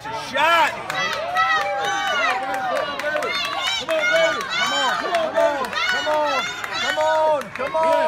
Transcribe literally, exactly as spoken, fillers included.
That's a shot. Come on, baby. Come on, baby. Come on, come on, come on, come on, come on.